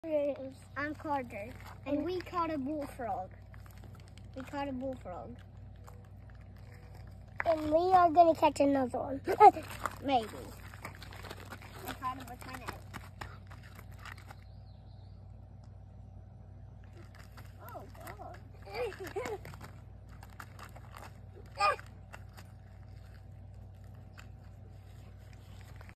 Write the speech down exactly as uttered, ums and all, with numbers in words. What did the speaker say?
I'm Carter, and we caught a bullfrog. We caught a bullfrog. And we are going to catch another one. Maybe. We caught a